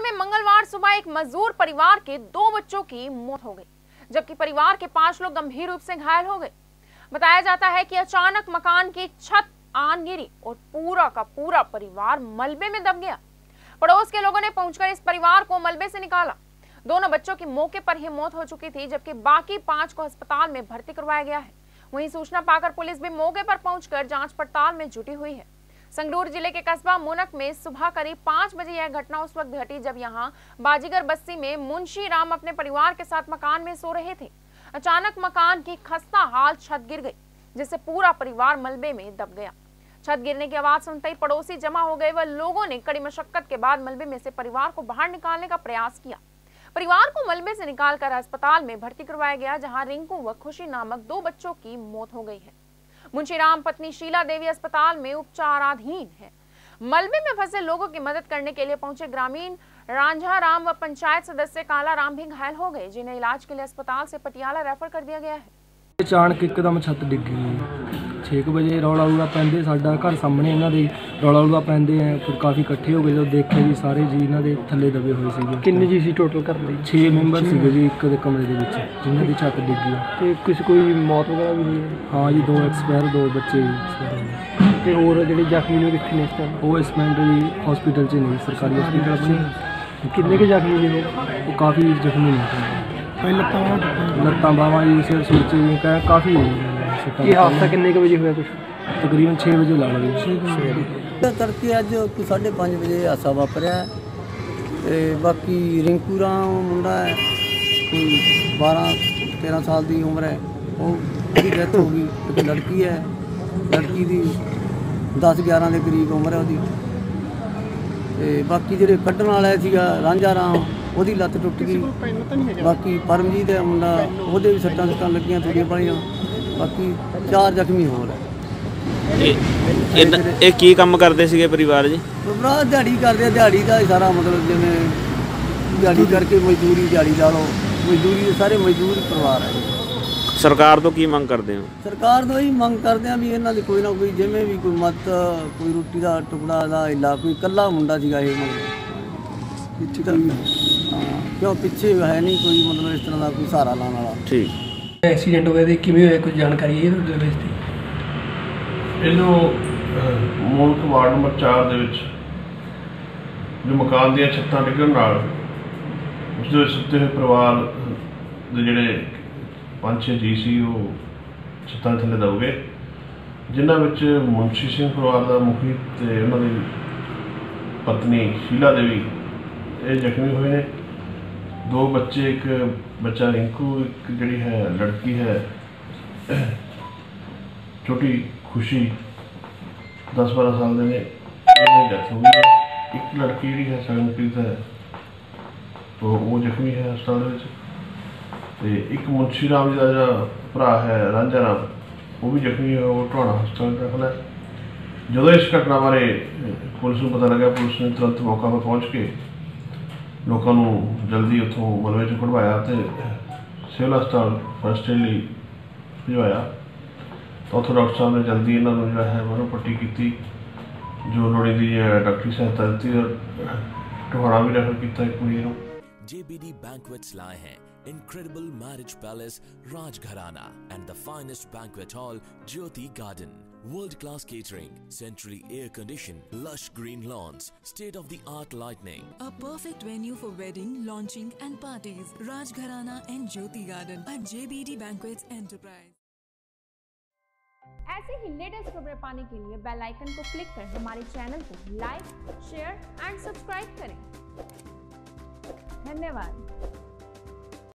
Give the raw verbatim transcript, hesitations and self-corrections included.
में मंगलवार सुबह एक मजदूर परिवार के दो बच्चों की मौत हो गई, जबकि परिवार के पांच लोग गंभीर रूप से घायल हो गए। बताया जाता है कि अचानक मकान की छत आन गिरी और पूरा का पूरा परिवार मलबे में दब गया। पड़ोस के लोगों ने पहुंचकर इस परिवार को मलबे से निकाला। दोनों बच्चों की मौके पर ही मौत हो चुकी थी, जबकि बाकी पांच को अस्पताल में भर्ती करवाया गया है। वहीं सूचना पाकर पुलिस भी मौके पर पहुंचकर जांच पड़ताल में जुटी हुई है। संगरूर जिले के कस्बा मुनक में सुबह करीब पाँच बजे यह घटना उस वक्त घटी जब यहां बाजीगर बस्ती में मुंशी राम अपने परिवार के साथ मकान में सो रहे थे। अचानक मकान की खस्ता हाल छत गिर गई, जिससे पूरा परिवार मलबे में दब गया। छत गिरने की आवाज सुनते ही पड़ोसी जमा हो गए व लोगों ने कड़ी मशक्कत के बाद मलबे में से परिवार को बाहर निकालने का प्रयास किया। परिवार को मलबे से निकालकर अस्पताल में भर्ती करवाया गया, जहां रिंकू व खुशी नामक दो बच्चों की मौत हो गई है। मुंशीराम पत्नी शीला देवी अस्पताल में उपचाराधीन है। मलबे में फंसे लोगों की मदद करने के लिए पहुंचे ग्रामीण रांझा राम व पंचायत सदस्य काला राम भी घायल हो गए, जिन्हें इलाज के लिए अस्पताल से पटियाला रेफर कर दिया गया है। अचानक एकदम छत डिग गई। छे बजे रौला रूला पैंदे साडा घर सामने इन्हां दे रौला रूला पैंदे हैं, फिर काफ़ी इकट्ठे हो गए। जब देखे जी सारे जी इन्हां दे थल्ले दबे हुए सीगे। किन्ने जी सी टोटल कर ली? छे मैंबर सीगे जी एक कमरे दे विच, जिन्हां दी छत डिग गई। ते किसी कोई मौत वगैरह भी हुई है? हाँ जी, दो एक्सपायर, दो बच्चे एक्सपायर हो गए। ते होर जिहड़े जख्मी ने कित्थे ने इस टाइम? वो इस मिंट जी हॉस्पिटल च नहीं, सरकारी हॉस्पिटल च। किन्ने के जख्मी ने? वो काफ़ी जख्मी ने, लत्तां बावां जी सिर सुर च काफ़ी। ये हादसा किन्ने के बजे हुआ? कुछ तकरीबन छे बजे ला लगे। तड़के अज कोई साढ़े पाँच बजे हादसा वापरिया। बाकी रिंकू राम मुंडा है, कोई बारह तेरह साल की उम्र है, उसकी डेथ हो गई। एक लड़की है, लड़की की दस ग्यारह के करीब उम्र है उसकी। बाकी जो कड्ढण वाला सीगा रांझा राम, ਉਹਦੀ ਲੱਤ ਟੁੱਟ ਗਈ। ਬਾਕੀ ਪਰਮਜੀਤ ਹੈ ਮੁੰਡਾ, ਉਹਦੇ ਵੀ ਸੱਟਾਂ ਸੁੱਟਾਂ ਲੱਗੀਆਂ ਥੋੜ੍ਹੀਆਂ ਬੜੀਆਂ। ਬਾਕੀ ਚਾਰ ਜ਼ਖਮੀ ਹੋਰ ਹੈ। ਇਹ ਕੀ ਕੰਮ ਕਰਦੇ ਸੀਗੇ ਪਰਿਵਾਰ ਜੀ? ਭਰਾ ਦਿਹਾੜੀ ਕਰਦੇ ਆ, ਦਿਹਾੜੀ ਦਾ ਸਾਰਾ ਮਤਲਬ ਜਿਵੇਂ ਦਿਹਾੜੀ ਕਰਕੇ ਮਜ਼ਦੂਰੀ ਦਿਹਾੜੀ ਲਾ ਲਓ, ਮਜ਼ਦੂਰੀ ਦੇ ਸਾਰੇ ਮਜ਼ਦੂਰ ਪਰਿਵਾਰ ਹੈ। ਸਰਕਾਰ ਤੋਂ ਕੀ ਮੰਗ ਕਰਦੇ ਹੋ? ਸਰਕਾਰ ਤੋਂ ਇਹੀ ਮੰਗ ਕਰਦੇ ਆ ਵੀ ਇਹਨਾਂ ਦੀ ਕੋਈ ਨਾ ਕੋਈ ਜਿਵੇਂ ਵੀ ਕੋਈ ਮਤ, ਕੋਈ ਰੋਟੀ ਦਾ ਟੁਕੜਾ ਦਾ ਹਿੱਲਾ, ਕੋਈ ਇਕੱਲਾ ਮੁੰਡਾ ਸੀਗਾ ਇਹ ਮਤਲਬ ਪਿੱਛੇ ਤਾਂ क्यों पिछे है नहीं कोई मतलब इस तरह का कोई सहारा लाने वाला। ठीक एक्सीडेंट होया किवें होया, कुछ जानकारी है तुहाडे बेस ते? ਇਹਨੂੰ ਮੁਲਕ ਵਾਰਡ ਨੰਬਰ चार ਦੇ ਵਿੱਚ ਜੋ ਮਕਾਨ ਦੀਆਂ ਛੱਤਾਂ ਡਿੱਗਣ ਨਾਲ ਉਸ ਦੇ ਸੁੱਤੇ ਹੋਏ ਪਰਿਵਾਰ ਦੇ ਜਿਹੜੇ ਪੰਜ ਛੇ ਜੀ ਸੀ ਉਹ ਛੱਤਾਂ ਥੱਲੇ ਦਬ ਗਏ, ਜਿਨ੍ਹਾਂ ਵਿੱਚ ਮੁੰਸ਼ੀ ਸਿੰਘ ਪਰਿਵਾਰ ਦਾ ਮੁਖੀ ਤੇ ਉਹਨਾਂ ਦੀ ਪਤਨੀ शीला देवी ਇਹ ਜ਼ਖਮੀ ਹੋਏ ਨੇ। दो बच्चे, एक बच्चा रिंकू, एक जी है लड़की है छोटी खुशी दस बारह साल के, डेथ हो गई है। एक लड़की जी है सगनप्रीत है, तो वो जख्मी है हस्पताल। एक मुंशी राम जी का जो भरा है रांझा राम, वो भी जख्मी है, वो ढोहाना हस्पताल दाखिल है। जो इस घटना बारे पुलिस को पता लगा, पुलिस ने तुरंत मौका पर पहुँच के लोगों को जल्दी उतों मलबे चो कढ़वाया तो सिविल हस्पताल फर्स्ट एड लिए भिजवाया। तो उतों डॉक्टर साहब ने जल्दी इन्होंने जो है बाहरों पट्टी की, जो लोड़ींदी डॉक्टरी सहायता दी और ढोहाना भी रेफर किया एक कुड़ी नूं। J B D Banquets लाए हैं incredible marriage palace Rajgharana and the finest banquet hall Jyoti Garden. World-class catering, centrally air-conditioned, lush green lawns, state-of-the-art lighting. A perfect venue for wedding, launching and parties. Rajgharana and Jyoti Garden at J B D Banquets Enterprise. ऐसे ही latest खबरें पाने के लिए bell icon को click कर हमारे channel को like, share and subscribe करें। धन्यवाद।